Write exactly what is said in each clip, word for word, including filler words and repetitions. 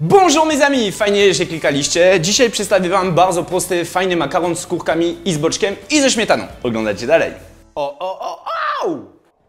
Bonjour mes amis, fajnie, że klikaliście. Dzisiaj przedstawię wam bardzo prosty, fajny makaron z kurkami i z boczkiem i ze śmietaną. Oglądajcie dalej. O, o, o, au!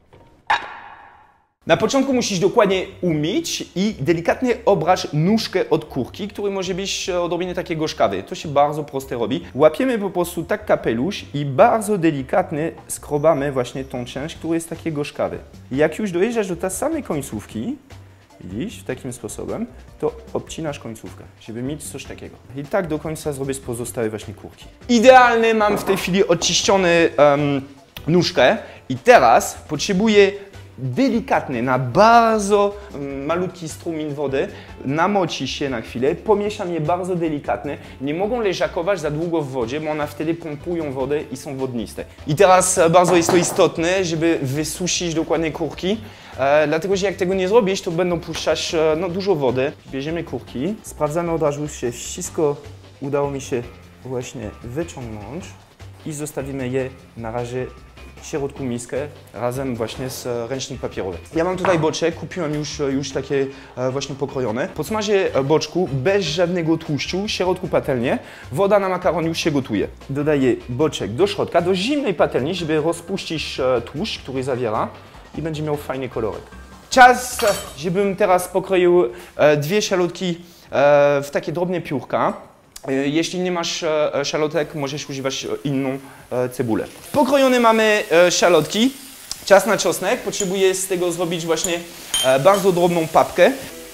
Na początku musisz dokładnie umyć i delikatnie obrać nóżkę od kurki, który może być odrobinę takie gorzkawy. To się bardzo prosto robi. Łapiemy po prostu tak kapelusz i bardzo delikatnie skrobamy właśnie tą część, która jest takie gorzkawy. Jak już dojeżdżasz do tej samej końcówki, widzisz, takim sposobem, to obcinasz końcówkę, żeby mieć coś takiego. I tak do końca zrobię z pozostałej właśnie kurki. Idealny mam w tej chwili odciszczony um, nóżkę i teraz potrzebuję delikatnie, na bardzo um, malutki strumień wody, namoci się na chwilę, pomieszam je bardzo delikatnie. Nie mogą leżakować za długo w wodzie, bo one wtedy pompują wodę i są wodniste. I teraz bardzo jest to istotne, żeby wysuszyć dokładnie kurki, e, dlatego że jak tego nie zrobisz, to będą puszczać e, no, dużo wody. Bierzemy kurki, sprawdzamy od razu, czy wszystko udało mi się właśnie wyciągnąć i zostawimy je na razie w środku miskę razem właśnie z ręcznik papierowy. Ja mam tutaj boczek, kupiłem już, już takie właśnie pokrojone. Podsmażę boczku bez żadnego tłuszczu, w środku patelnię. Woda na makaron już się gotuje. Dodaję boczek do środka, do zimnej patelni, żeby rozpuścić tłuszcz, który zawiera i będzie miał fajny kolorek. Czas, żebym teraz pokroił dwie szalotki w takie drobne piórka. Jeśli nie masz szalotek, możesz używać inną cebulę. Pokrojone mamy szalotki. Czas na czosnek. Potrzebuję z tego zrobić właśnie bardzo drobną papkę.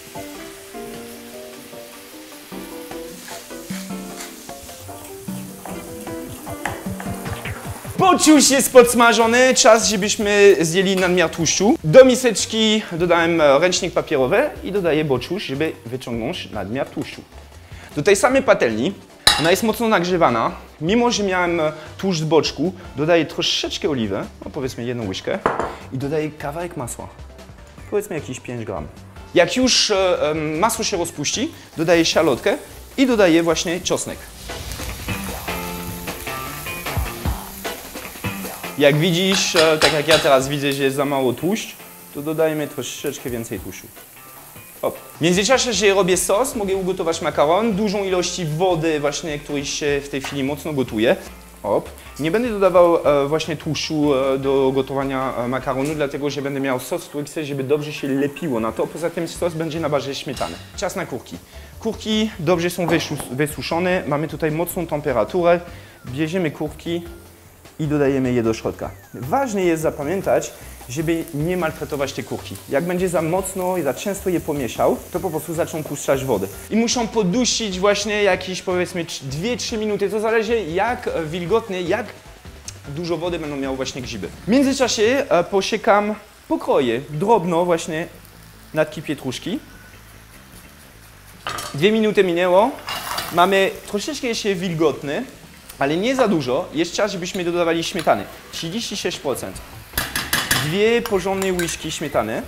Poczuć jest podsmażony, czas, żebyśmy zdjęli nadmiar tłuszczu. Do miseczki dodałem ręcznik papierowy i dodaję boczusz, żeby wyciągnąć nadmiar tłuszczu. Do tej samej patelni, ona jest mocno nagrzewana, mimo że miałem tłuszcz z boczku, dodaję troszeczkę oliwy, no powiedzmy jedną łyżkę i dodaję kawałek masła, powiedzmy jakieś pięć gram. Jak już e, masło się rozpuści, dodaję szalotkę i dodaję właśnie czosnek. Jak widzisz, e, tak jak ja teraz widzę, że jest za mało tłuszcz, to dodajemy troszeczkę więcej tłuszczu. Hop. W międzyczasie, że robię sos, mogę ugotować makaron, dużą ilość wody właśnie, który się w tej chwili mocno gotuje. Hop. Nie będę dodawał e, właśnie tłuszczu e, do gotowania e, makaronu, dlatego że będę miał sos, który chcę, żeby dobrze się lepiło na to. Poza tym sos będzie na bazie śmietany. Czas na kurki. Kurki dobrze są wysuszone, mamy tutaj mocną temperaturę. Bierzemy kurki i dodajemy je do środka. Ważne jest zapamiętać, żeby nie maltretować te kurki. Jak będzie za mocno i za często je pomieszał, to po prostu zaczną puszczać wodę. I muszą podusić właśnie jakieś powiedzmy dwie trzy minuty. To zależy jak wilgotnie, jak dużo wody będą miały właśnie grzyby. W międzyczasie e, posiekam pokroje drobno właśnie natki pietruszki. Dwie minuty minęło. Mamy troszeczkę jeszcze wilgotny, ale nie za dużo. Jest czas, żebyśmy dodawali śmietany. trzydzieści sześć procent. Dwie porządne łyżki śmietany.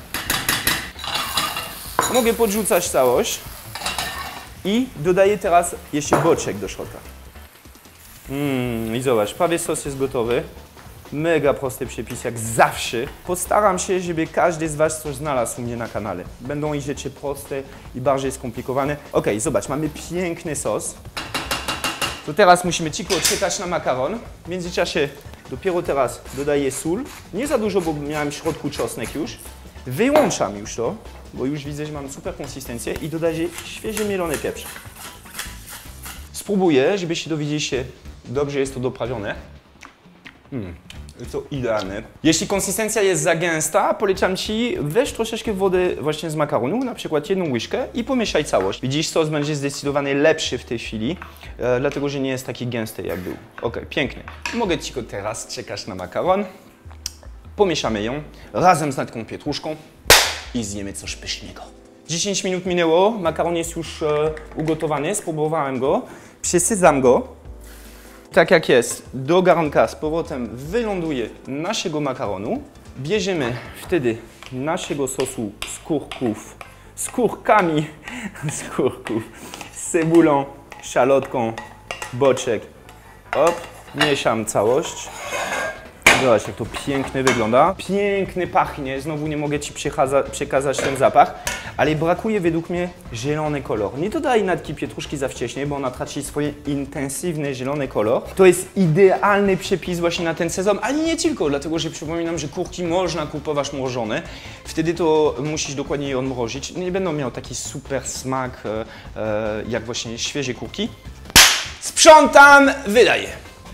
Mogę podrzucać całość. I dodaję teraz jeszcze boczek do środka. Mm, I zobacz, prawie sos jest gotowy. Mega prosty przepis, jak zawsze. Postaram się, żeby każdy z Was coś znalazł u mnie na kanale. Będą i rzeczy proste i bardziej skomplikowane. Ok, zobacz, mamy piękny sos. To teraz musimy cicho czekać na makaron. W międzyczasie dopiero teraz dodaję sól. Nie za dużo, bo miałem w środku czosnek już. Wyłączam już to, bo już widzę, że mam super konsystencję i dodaję świeży mielony pieprz. Spróbuję, żebyście dowiedzieli się, dobrze jest to doprawione. Mm. Jest to idealne. Jeśli konsystencja jest za gęsta, polecam Ci weź troszeczkę wody właśnie z makaronu, na przykład jedną łyżkę i pomieszaj całość. Widzisz, sos będzie zdecydowanie lepszy w tej chwili, e, dlatego że nie jest taki gęsty jak był. Ok, pięknie. Mogę Ci go teraz czekać na makaron. Pomieszamy ją razem z natką pietruszką i zjemy coś pysznego. dziesięć minut minęło, makaron jest już e, ugotowany, spróbowałem go, przesydzam go. Tak jak jest, do garnka z powrotem wyląduje naszego makaronu. Bierzemy wtedy naszego sosu z kurków, z kurkami, z kurków, z cebulą, szalotką, boczek. Op, mieszam całość. Zobacz, jak to pięknie wygląda. Pięknie pachnie, znowu nie mogę Ci przekazać ten zapach. ale brakuje według mnie zielony kolor. Nie dodaj natki pietruszki za wcześnie, bo ona traci swoje intensywny zielony kolor. To jest idealny przepis właśnie na ten sezon, ale nie tylko, dlatego że przypominam, że kurki można kupować mrożone. Wtedy to musisz dokładnie je odmrozić. Nie będą miały taki super smak e, e, jak właśnie świeże kurki. Sprzątam, wydaję.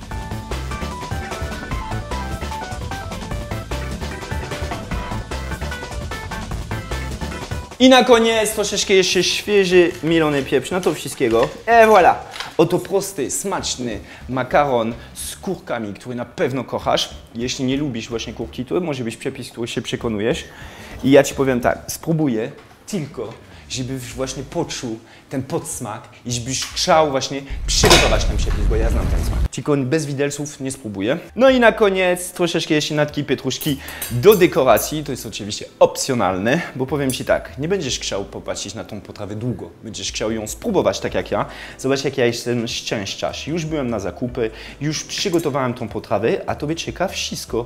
I na koniec troszeczkę jeszcze świeży, mielony pieprz na to wszystkiego. E voilà! Oto prosty, smaczny makaron z kurkami, który na pewno kochasz. Jeśli nie lubisz właśnie kurki, to może być przepis, który się przekonujesz. I ja Ci powiem tak, spróbuję tylko, żebyś właśnie poczuł ten podsmak i żebyś chciał właśnie przygotować ten przepis, bo ja znam ten smak. Tylko bez widelców nie spróbuję. No i na koniec troszeczkę jeszcze natki pietruszki do dekoracji. To jest oczywiście opcjonalne, bo powiem Ci tak, nie będziesz chciał popatrzeć na tą potrawę długo. Będziesz chciał ją spróbować tak jak ja. Zobacz, jak ja jestem szczęściarz. Już byłem na zakupy, już przygotowałem tą potrawę, a Tobie czeka wszystko.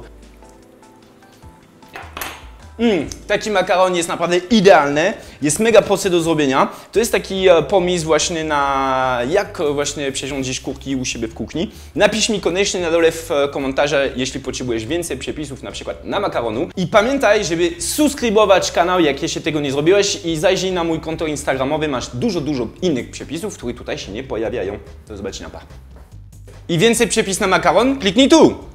Mm, taki makaron jest naprawdę idealny, jest mega prosty do zrobienia. To jest taki e, pomysł właśnie na jak właśnie przyrządzić kurki u siebie w kuchni. Napisz mi koniecznie na dole w komentarzach, jeśli potrzebujesz więcej przepisów na przykład na makaronu. I pamiętaj, żeby subskrybować kanał, jak jeszcze tego nie zrobiłeś, i zajrzyj na mój konto instagramowy, masz dużo, dużo innych przepisów, które tutaj się nie pojawiają. Do zobaczenia, pa. I więcej przepis na makaron? Kliknij tu!